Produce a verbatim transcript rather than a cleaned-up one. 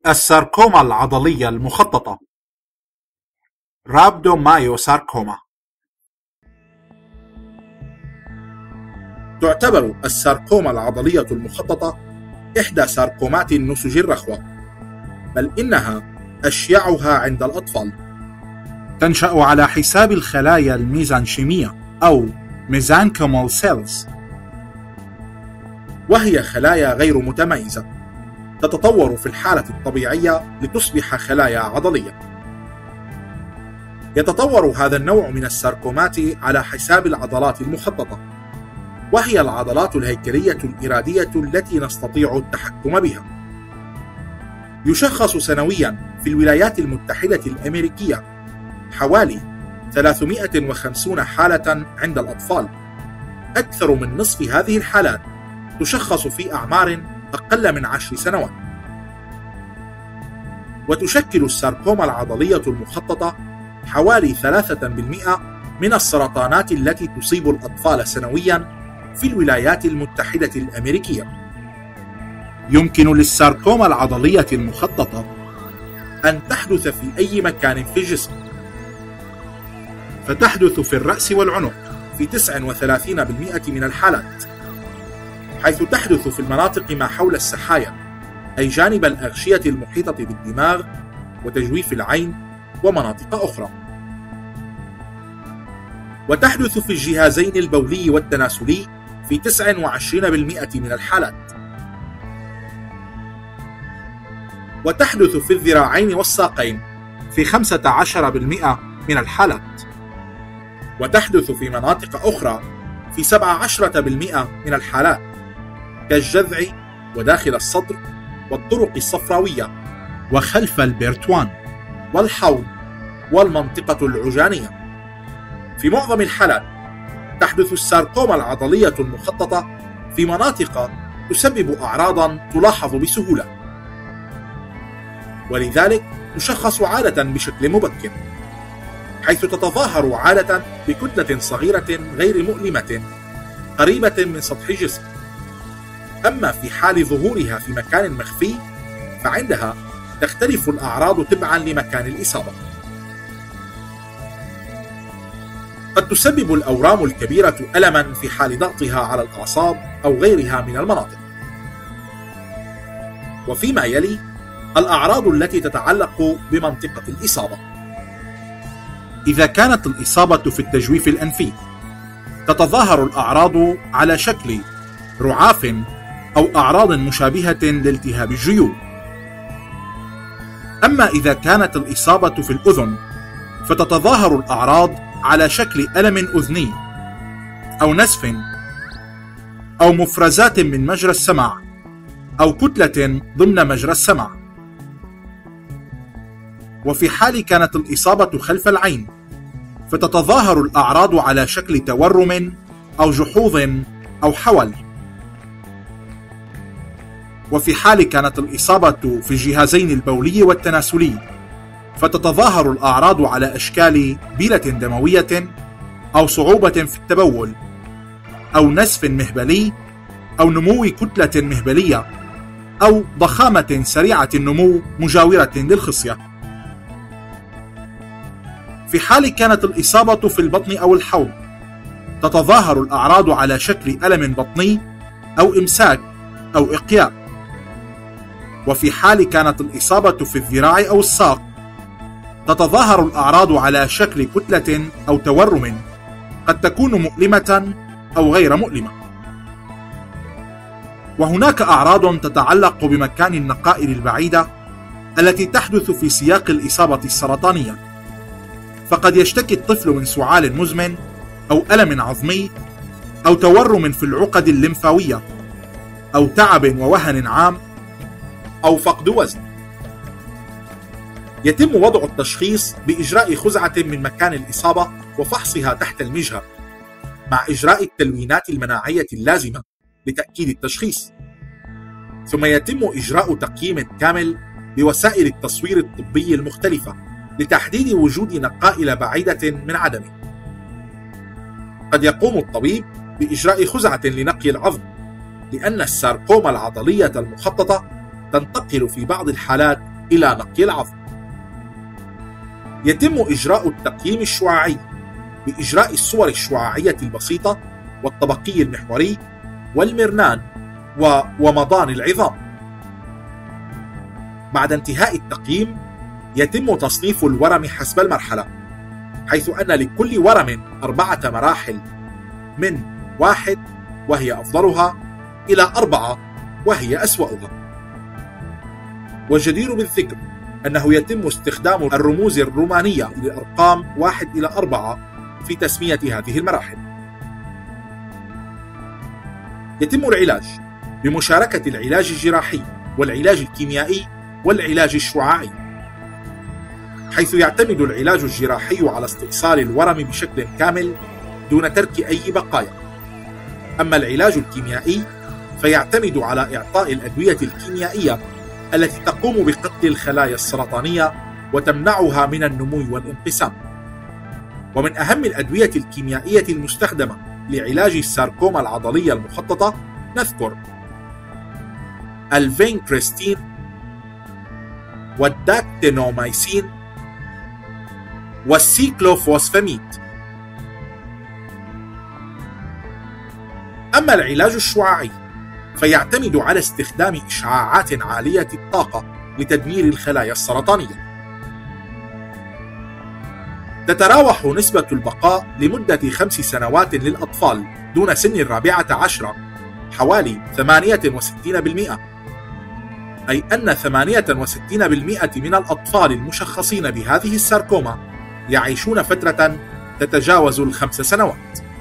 الساركوما العضلية المخططة رابدومايوساركوما. تعتبر الساركوما العضلية المخططة إحدى ساركومات النسج الرخوة، بل إنها أشيعها عند الأطفال. تنشأ على حساب الخلايا الميزانشيمية أو ميزانكومال سيلز، وهي خلايا غير متميزة تتطور في الحالة الطبيعية لتصبح خلايا عضلية. يتطور هذا النوع من الساركومات على حساب العضلات المخططة، وهي العضلات الهيكلية الإرادية التي نستطيع التحكم بها. يشخص سنويا في الولايات المتحدة الأمريكية حوالي ثلاثمائة وخمسين حالة عند الأطفال. أكثر من نصف هذه الحالات تشخص في أعمار أقل من عشر سنوات. وتشكل الساركوما العضلية المخططة حوالي ثلاثة بالمئة من السرطانات التي تصيب الأطفال سنويا في الولايات المتحدة الأمريكية. يمكن للساركوما العضلية المخططة أن تحدث في أي مكان في الجسم، فتحدث في الرأس والعنق في تسعة وثلاثين بالمئة من الحالات، حيث تحدث في المناطق ما حول السحايا، أي جانب الأغشية المحيطة بالدماغ وتجويف العين ومناطق أخرى. وتحدث في الجهازين البولي والتناسلي في تسعة وعشرين بالمئة من الحالات. وتحدث في الذراعين والساقين في خمسة عشر بالمئة من الحالات. وتحدث في مناطق أخرى في سبعة عشر بالمئة من الحالات، كالجذع وداخل الصدر والطرق الصفراوية وخلف البرتوان والحوض والمنطقة العجانية. في معظم الحالات تحدث الساركوما العضلية المخططة في مناطق تسبب أعراضا تلاحظ بسهولة، ولذلك تشخص عادة بشكل مبكر، حيث تتظاهر عادة بكتلة صغيرة غير مؤلمة قريبة من سطح الجسم. أما في حال ظهورها في مكان مخفي فعندها تختلف الأعراض تبعا لمكان الإصابة. قد تسبب الأورام الكبيرة ألما في حال ضغطها على الأعصاب أو غيرها من المناطق. وفيما يلي الأعراض التي تتعلق بمنطقة الإصابة. إذا كانت الإصابة في التجويف الأنفي تتظاهر الأعراض على شكل رعاف أو أعراض مشابهة لالتهاب الجيوب. أما إذا كانت الإصابة في الأذن فتتظاهر الأعراض على شكل ألم أذني أو نزف أو مفرزات من مجرى السمع أو كتلة ضمن مجرى السمع. وفي حال كانت الإصابة خلف العين فتتظاهر الأعراض على شكل تورم أو جحوظ أو حول. وفي حال كانت الإصابة في الجهازين البولي والتناسلي فتتظاهر الأعراض على أشكال بيلة دموية أو صعوبة في التبول أو نزف مهبلي أو نمو كتلة مهبلية أو ضخامة سريعة النمو مجاورة للخصية. في حال كانت الإصابة في البطن أو الحوض تتظاهر الأعراض على شكل ألم بطني أو إمساك أو إقياء. وفي حال كانت الإصابة في الذراع أو الساق تتظاهر الأعراض على شكل كتلة أو تورم قد تكون مؤلمة أو غير مؤلمة. وهناك أعراض تتعلق بمكان النقائر البعيدة التي تحدث في سياق الإصابة السرطانية، فقد يشتكي الطفل من سعال مزمن أو ألم عظمي أو تورم في العقد الليمفاوية أو تعب ووهن عام أو فقد وزن. يتم وضع التشخيص بإجراء خزعة من مكان الإصابة وفحصها تحت المجهر، مع إجراء التلوينات المناعية اللازمة لتأكيد التشخيص. ثم يتم إجراء تقييم كامل بوسائل التصوير الطبي المختلفة لتحديد وجود نقائل بعيدة من عدمه. قد يقوم الطبيب بإجراء خزعة لنقي العظم، لأن الساركوما العضلية المخططة تنتقل في بعض الحالات إلى نقي العظم. يتم إجراء التقييم الشعاعي بإجراء الصور الشعاعية البسيطة والطبقي المحوري والمرنان ومضان العظام. بعد انتهاء التقييم يتم تصنيف الورم حسب المرحلة، حيث أن لكل ورم أربعة مراحل من واحد وهي أفضلها إلى أربعة وهي أسوأها. والجدير بالذكر أنه يتم استخدام الرموز الرومانية للأرقام واحد إلى أربعة في تسمية هذه المراحل. يتم العلاج بمشاركة العلاج الجراحي والعلاج الكيميائي والعلاج الشعاعي، حيث يعتمد العلاج الجراحي على استئصال الورم بشكل كامل دون ترك أي بقايا. أما العلاج الكيميائي فيعتمد على إعطاء الأدوية الكيميائية التي تقوم بقتل الخلايا السرطانية وتمنعها من النمو والانقسام. ومن أهم الأدوية الكيميائية المستخدمة لعلاج الساركوما العضلية المخططة نذكر الفينكريستين والداكتينومايسين والسيكلوفوسفاميد. أما العلاج الشعاعي فيعتمد على استخدام إشعاعات عالية الطاقة لتدمير الخلايا السرطانية. تتراوح نسبة البقاء لمدة خمس سنوات للأطفال دون سن الرابعة عشرة حوالي ثمانية وستين بالمئة، أي أن ثمانية وستين بالمئة من الأطفال المشخصين بهذه الساركوما يعيشون فترة تتجاوز الخمس سنوات.